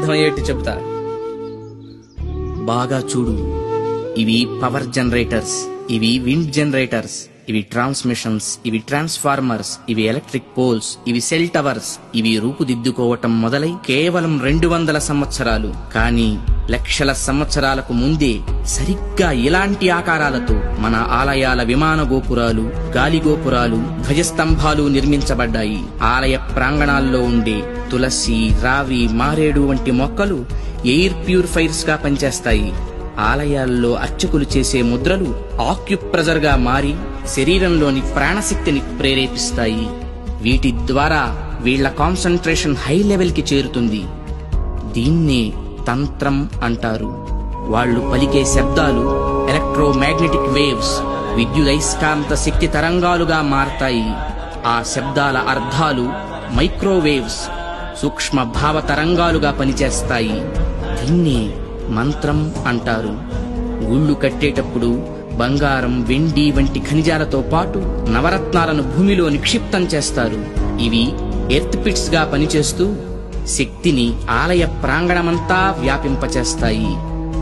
అర్థమయ్యేట్టు చెబుతా. బాగా చూడు. ఇవి పవర్ జనరేటర్స్, ఇవి విండ్ జనరేటర్స్, ఇవి ట్రాన్స్మిషన్స్, ఇవి ట్రాన్స్ఫార్మర్స్, ఇవి ఎలక్ట్రిక్ పోల్స్, ఇవి సెల్ టవర్స్. ఇవి రూపుదిద్దుకోవటం మొదలై కేవలం 200 సంవత్సరాలు, కానీ లక్షల సంవత్సరాలకు ముందే సరిగ్గా ఇలాంటి ఆకారాలతో మన ఆలయాల విమాన గోపురాలు, గాలి గోపురాలు, ధ్వజస్తంభాలు నిర్మించబడ్డాయి. ఆలయ ప్రాంగణాల్లో ఉండే తులసి, రావి, మారేడు వంటి మొక్కలు ఎయిర్ ప్యూరిఫైర్స్ గా పనిచేస్తాయి. ఆలయాల్లో అర్చకులు చేసే ముద్రలు ఆక్యుప్రెజర్ గా మారి శరీరంలోని ప్రాణశక్తిని ప్రేరేపిస్తాయి. వీటి ద్వారా వీళ్ల కాన్సంట్రేషన్ హై లెవెల్ కి చేరుతుంది. దీన్నే తంత్రం అంటారు. వాళ్ళు పలికే శబ్దాలు ఎలక్ట్రోమాగ్నెటిక్ వేవ్స్, విద్యుదయస్కాంత శక్తి తరంగాలుగా మారతాయి. ఆ శబ్దాల అర్థాలు మైక్రోవేవ్స్, సూక్ష్మ భావ తరంగాలుగా పనిచేస్తాయి. దీన్నే మంత్రం అంటారు. గుళ్ళు కట్టేటప్పుడు బంగారం, వెండి వంటి ఖనిజాలతో పాటు నవరత్నాలను భూమిలో నిక్షిప్తం చేస్తారు. ఇవి ఎర్త్ పిట్స్ గా పనిచేస్తూ శక్తిని ఆలయ ప్రాంగణమంతా వ్యాపింపచేస్తాయి.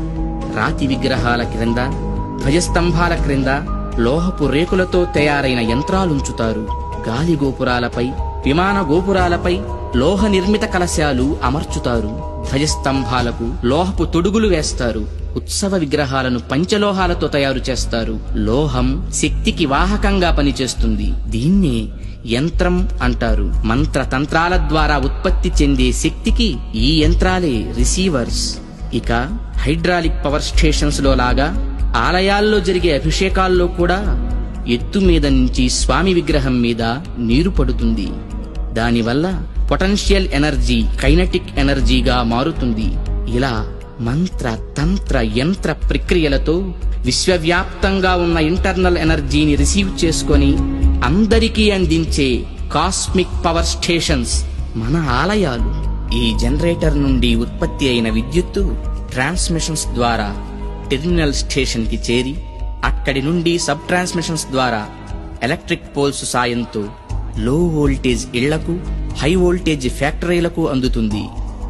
రాతి విగ్రహాల క్రింద, ధ్వజస్తంభాల క్రింద లోహపు రేకులతో తయారైన యంత్రాలుంచుతారు. గాలి గోపురాలపై, విమాన గోపురాలపై లోహ నిర్మిత కలశాలు అమర్చుతారు. ధ్వజస్తంభాలకు లోహపు తొడుగులు వేస్తారు. ఉత్సవ విగ్రహాలను పంచలోహాలతో తయారు చేస్తారు. లోహం శక్తికి వాహకంగా పనిచేస్తుంది. దీన్నే యంత్రం అంటారు. మంత్ర తంత్రాల ద్వారా ఉత్పత్తి చెందే శక్తికి ఈ యంత్రాలే రిసీవర్స్. ఇక హైడ్రాలిక్ పవర్ స్టేషన్స్ లో లాగా ఆలయాల్లో జరిగే అభిషేకాల్లో కూడా ఎత్తు మీద నుంచి స్వామి విగ్రహం మీద నీరు పడుతుంది. దానివల్ల పొటెన్షియల్ ఎనర్జీ కైనెటిక్ ఎనర్జీగా మారుతుంది. ఇలా మంత్ర తంత్ర యంత్ర ప్రక్రియలతో విశ్వవ్యాప్తంగా ఉన్న ఇంటర్నల్ ఎనర్జీని రిసీవ్ చేసుకొని అందరికీ అందించే కాస్మిక్ పవర్ స్టేషన్స్ మన ఆలయాలు. ఈ జనరేటర్ నుండి ఉత్పత్తి అయిన విద్యుత్తు ట్రాన్స్మిషన్స్ ద్వారా టెర్మినల్ స్టేషన్ కి చేరి అక్కడి నుండి సబ్ ట్రాన్స్మిషన్స్ ద్వారా ఎలక్ట్రిక్ పోల్స్ సాయంతో లో వోల్టేజ్ ఇళ్లకు, హై వోల్టేజ్ ఫ్యాక్టరీలకు అందుతుంది.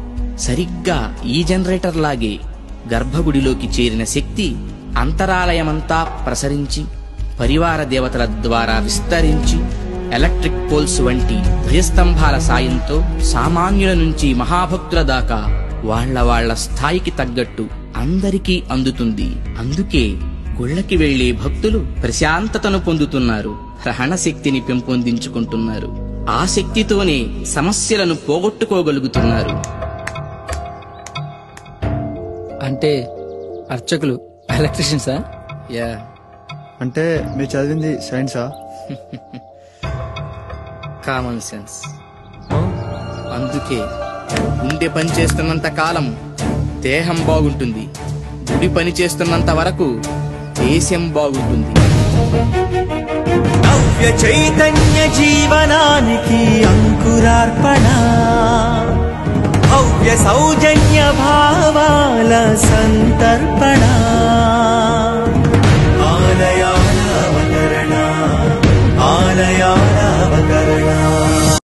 సరిగ్గా ఈ జనరేటర్ లాగే గర్భగుడిలోకి చేరిన శక్తి అంతరాలయమంతా ప్రసరించి పరివార దేవతల ద్వారా విస్తరించి ఎలక్ట్రిక్ పోల్స్ వంటి ధ్వజస్తంభాల సాయంతో సామాన్యుల నుంచి మహాభక్తుల దాకా వాళ్ల స్థాయికి తగ్గట్టు అందరికీ అందుతుంది. అందుకే గుళ్ళకి వెళ్లే భక్తులు ప్రశాంతతను పొందుతున్నారు, గ్రహణ శక్తిని పెంపొందించుకుంటున్నారు. ఆ శక్తితోనే సమస్యలను పోగొట్టుకోగలుగుతున్నారు. అంటే అర్చకులు ఎలక్ట్రీషియన్సా? యా. అంటే మీరు చదివింది సైన్సా? Common sense. అందుకే గుండె పని చేస్తున్నంత కాలం దేహం బాగుంటుంది, గుడి పని చేస్తున్నంత వరకు దేశం బాగుంటుంది. నవ్య చైతన్య జీవనానికి అంకురార్పణ, భవ్య సౌజన్య భావాల సంతర్పణ.